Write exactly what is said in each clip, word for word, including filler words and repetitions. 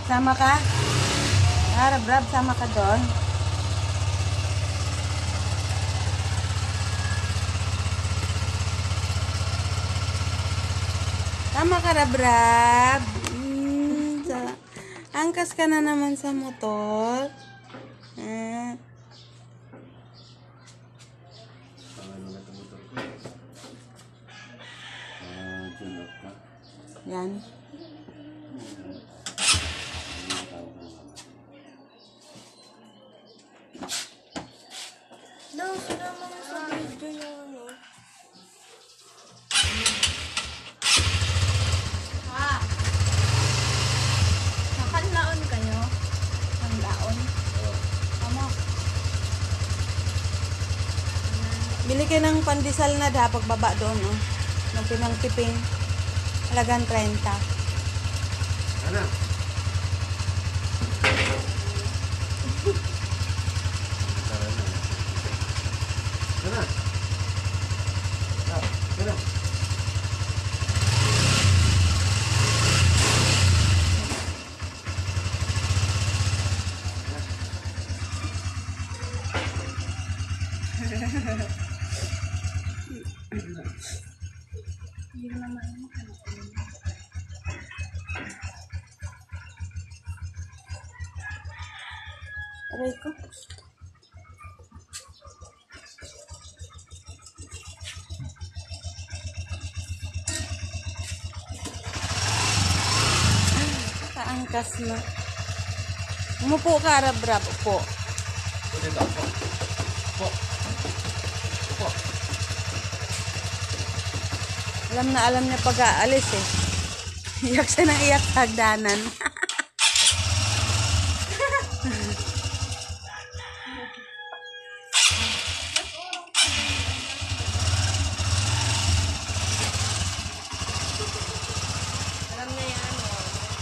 Sama ka? Ah, Rab-Rab, sama ka doon. Sama ka, Rab-Rab. Hmm, sa... Angkas ka na naman sa motor. Ah. Yan. No, sinama mo sa video yung ano. Ha? Nakanlaon kayo? Nakanlaon? Tama. Bili kayo ng pandesal na da pagbaba doon, oh. Ng pinang-tiping. Halagang trenta. Ano? Ano? Ano? Hindi naman mo ano. Aray ko. Kaangkas na. Umupo ka, Rab-Rab. Upo. Dito. Po. Po. Alam na alam niya pag-aalis eh. Iyak siya ng iyak sa hagdanan. Alam na yan, oh.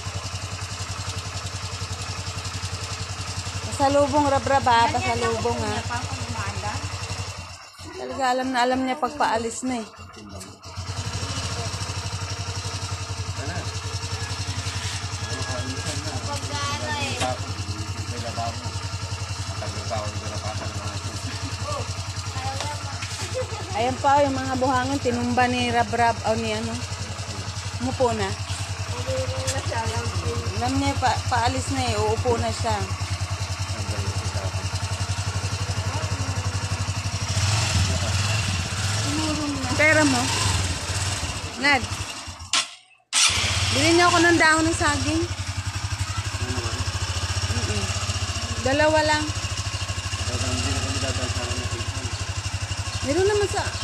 Pasalubong, Rab-Rab, ha? Pasalubong, ha? Niya pa kung umaanda. Talaga alam na alam niya pagpaalis na eh. Ano? Ano ka minsan na? Pagkana eh. May lababo. Matagal pa ako yung pinapasa ng mga ito. Ayan pa, yung mga buhangin, tinumba ni Rab-Rab, o ni ano. Umupo na. Pagkana na siya lang. Alam niya, pa paalis na eh, uupo na siya. Pera mo. Nad. Bilhin niyo ako ng dahon ng saging. Ano naman? Mm-mm. Dalawa lang. Dadang hindi na kami dadang sa mga Meron naman sa